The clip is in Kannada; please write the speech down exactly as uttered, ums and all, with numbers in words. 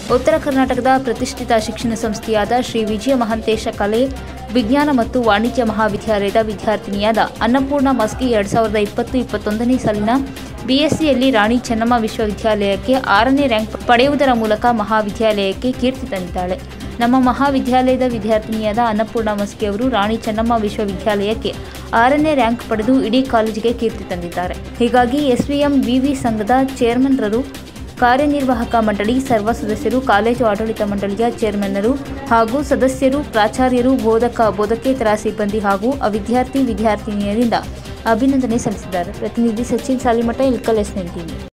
ಉತ್ತರ ಕರ್ನಾಟಕದ ಪ್ರತಿಷ್ಠಿತ ಶಿಕ್ಷಣ ಸಂಸ್ಥೆಯಾದ ಶ್ರೀ ವಿಜಯ ಮಹಾಂತೇಶ ಕಲೆ ವಿಜ್ಞಾನ ಮತ್ತು ವಾಣಿಜ್ಯ ಮಹಾವಿದ್ಯಾಲಯದ ವಿದ್ಯಾರ್ಥಿನಿಯಾದ ಅನ್ನಪೂರ್ಣ ಮಸ್ಕಿ ಎರಡು ಸಾವಿರದ ಇಪ್ಪತ್ತು ಇಪ್ಪತ್ತೊಂದನೇ ಸಾಲಿನ ಬಿಎಸ್ಸಿಯಲ್ಲಿ ರಾಣಿ ಚೆನ್ನಮ್ಮ ವಿಶ್ವವಿದ್ಯಾಲಯಕ್ಕೆ ಆರನೇ ರ್ಯಾಂಕ್ ಪಡೆಯುವುದರ ಮೂಲಕ ಮಹಾವಿದ್ಯಾಲಯಕ್ಕೆ ಕೀರ್ತಿ ತಂದಿದ್ದಾಳೆ. ನಮ್ಮ ಮಹಾವಿದ್ಯಾಲಯದ ವಿದ್ಯಾರ್ಥಿನಿಯಾದ ಅನ್ನಪೂರ್ಣ ಮಸ್ಕಿ ಅವರು ರಾಣಿ ಚೆನ್ನಮ್ಮ ವಿಶ್ವವಿದ್ಯಾಲಯಕ್ಕೆ ಆರನೇ ರ್ಯಾಂಕ್ ಪಡೆದು ಇಡೀ ಕಾಲೇಜಿಗೆ ಕೀರ್ತಿ ತಂದಿದ್ದಾರೆ. ಹೀಗಾಗಿ ಎಸ್ವಿಎಂ ವಿವಿ ಸಂಘದ ಚೇರ್ಮನ್ರರು, ಕಾರ್ಯನಿರ್ವಾಹಕ ಮಂಡಳಿ ಸರ್ವ ಸದಸ್ಯರು, ಕಾಲೇಜು ಆಡಳಿತ ಮಂಡಳಿಯ ಚೇರ್ಮನ್ನರು ಹಾಗೂ ಸದಸ್ಯರು, ಪ್ರಾಚಾರ್ಯರು, ಬೋಧಕ ಬೋಧಕೇತರ ಸಿಬ್ಬಂದಿ ಹಾಗೂ ವಿದ್ಯಾರ್ಥಿ ವಿದ್ಯಾರ್ಥಿನಿಯರಿಂದ ಅಭಿನಂದನೆ ಸಲ್ಲಿಸಿದ್ದಾರೆ. ಪ್ರತಿನಿಧಿ Sachin Salimath, Ilkal S nine TV.